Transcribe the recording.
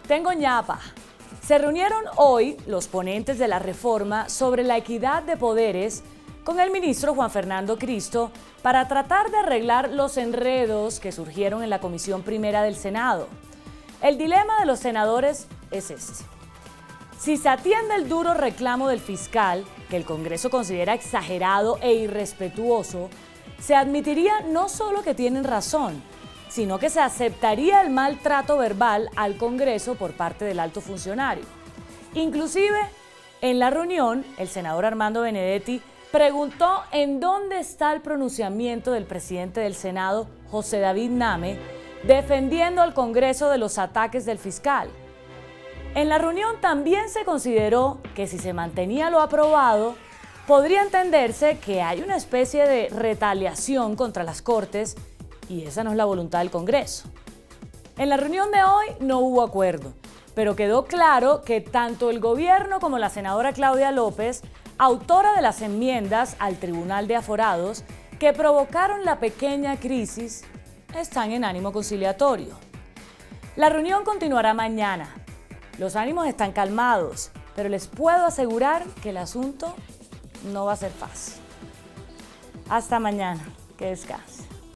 Tengo ñapa. Se reunieron hoy los ponentes de la reforma sobre la equidad de poderes con el ministro Juan Fernando Cristo para tratar de arreglar los enredos que surgieron en la Comisión Primera del Senado. El dilema de los senadores es este. Si se atiende el duro reclamo del fiscal, que el Congreso considera exagerado e irrespetuoso, se admitiría no solo que tienen razón, sino que se aceptaría el maltrato verbal al Congreso por parte del alto funcionario. Inclusive, en la reunión, el senador Armando Benedetti preguntó en dónde está el pronunciamiento del presidente del Senado, José David Name, defendiendo al Congreso de los ataques del fiscal. En la reunión también se consideró que si se mantenía lo aprobado, podría entenderse que hay una especie de retaliación contra las Cortes y esa no es la voluntad del Congreso. En la reunión de hoy no hubo acuerdo, pero quedó claro que tanto el gobierno como la senadora Claudia López, autora de las enmiendas al Tribunal de Aforados que provocaron la pequeña crisis, están en ánimo conciliatorio. La reunión continuará mañana. Los ánimos están calmados, pero les puedo asegurar que el asunto no va a ser fácil. Hasta mañana. Que descansen.